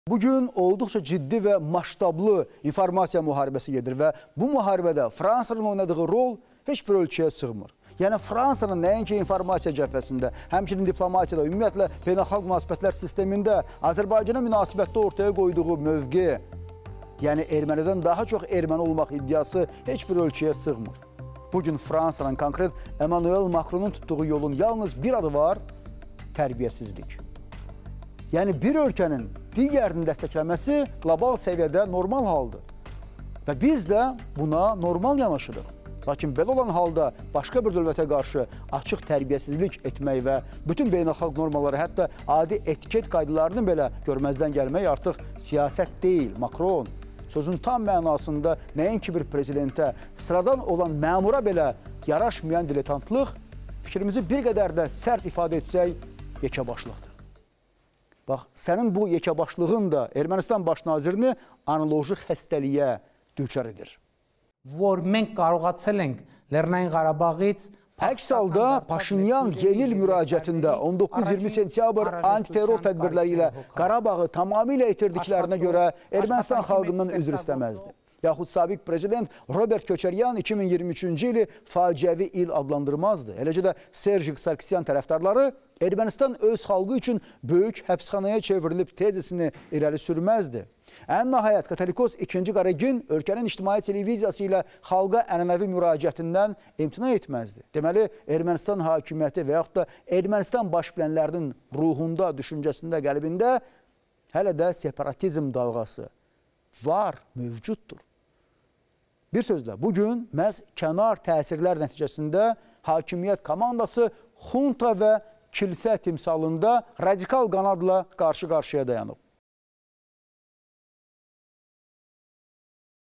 Bugün olduqca ciddi və maştablı informasiya müharibəsi gedir və bu müharibədə Fransanın oynadığı rol heç bir ölçüyə sığmır. Yəni Fransanın nəinki informasiya cəbhəsində, həmçinin diplomatiyada, ümumiyyətlə beynəlxalq münasibətlər sistemində Azərbaycana münasibətdə ortaya qoyduğu mövqe, yəni ermənidən daha çox erməni olmaq iddiası heç bir ölçüyə sığmır. Bugün Fransanın konkret Emmanuel Macron'un tutduğu yolun yalnız bir adı var, tərbiyəsizlik. Yəni bir ölkənin digərini dəstəkləməsi qlobal səviyyədə normal haldır. Və biz də buna normal yanaşırıq. Lakin belə olan halda başqa bir dövlətə qarşı açıq tərbiyəsizlik etmək və bütün beynəlxalq normaları, hətta adi etiket qaydalarını belə görməzdən gəlmək artıq siyasət deyil. Macron sözün tam mənasında nəinki bir prezidentə, sıradan olan məmura belə yaraşmayan diletantlıq, fikrimizi bir qədər də sərt ifadə etsək, yekəbaşlıqdır. Bax, sənin bu yekəbaşlığın da Ermənistan baş nazirini analoji xəstəliyə düçar edir. Որ մենք կարողացել ենք Լեռնային Ղարաբաղից Əks halda Paşinyan yeni il müraciətində 19-20 sentyabr antiterror tədbirləri ilə Qarabağı tamamilə itirdiklərinə görə Ermənistan xalqından üzr istəməzdi. Yaxud sabiq prezident Robert Köçəryan 2023-cü ili faciəvi il adlandırmazdı. Eləcə də Serjik Sarkisyan tərəfdarları Ermənistan öz xalqı üçün böyük həbsxanaya çevrilib tezisini irəli sürməzdi. Ən nəhayət Katolikos II. Qaregin ölkənin ictimai televiziyası ilə xalqa ənənəvi müraciətindən imtina etməzdi. Deməli, Ermənistan hakimiyyəti və yaxud da Ermənistan baş bilənlərinin ruhunda, düşüncəsində, qəlbində hələ də separatizm dalğası var, mövcuddur. Bir sözlə, bugün məhz kənar təsirlər nəticəsində hakimiyyət komandası xunta və kilsə timsalında radikal qanadla qarşı-qarşıya dayanıb.